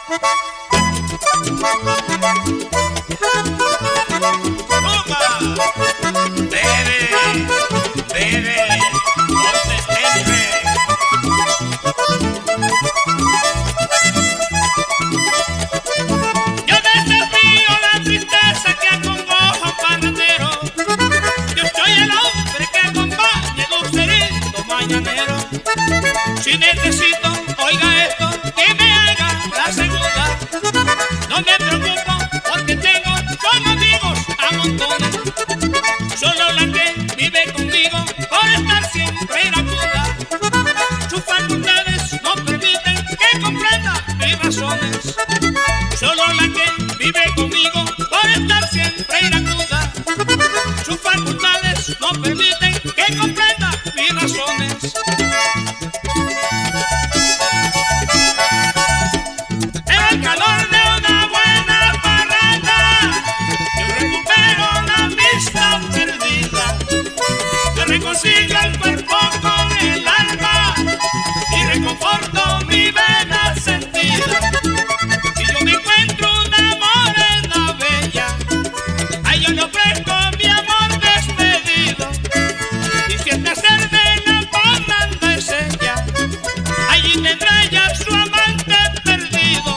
Si necesito, oiga esto, que me haga la segunda. No me preocupo porque tengo con amigos a montones. Solo la que vive conmigo por estar siempre iracuda. Sus facultades no permiten que comprenda mis razones. Solo la que vive conmigo por estar siempre iracuda. Sus facultades no permiten que comprenda mis razones. Reconcilio el cuerpo con el alma y reconforto mi vena sentida. Si yo me encuentro una morena bella, a yo le ofrezco mi amor despedido. Y si el placer de enamorando es ella, allí tendrá ella su amante perdido.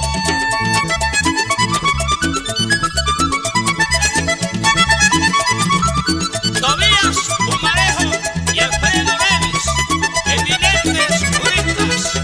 Tobías Humarejo y Alfredo Levis, eminentes juristas.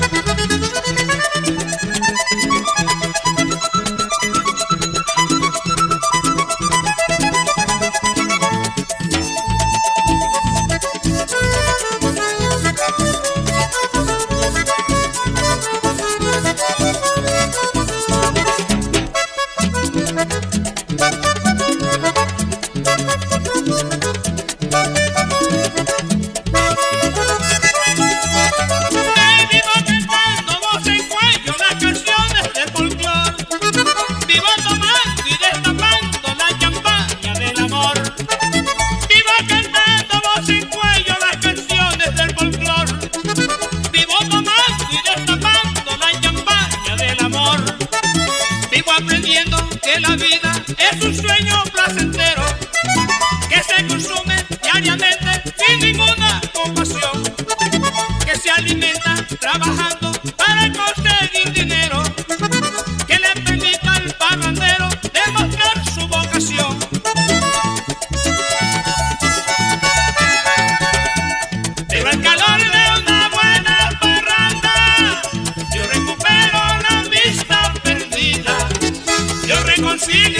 Aprendiendo que la vida es un sueño placentero que se consume diariamente sin ninguna compasión, que se alimenta trabajando para conseguir dinero, que le permita al parrandero demostrar su vocación. Pero el calor de una buena parranda, yo recupero la vista perdida. Yo reconcilio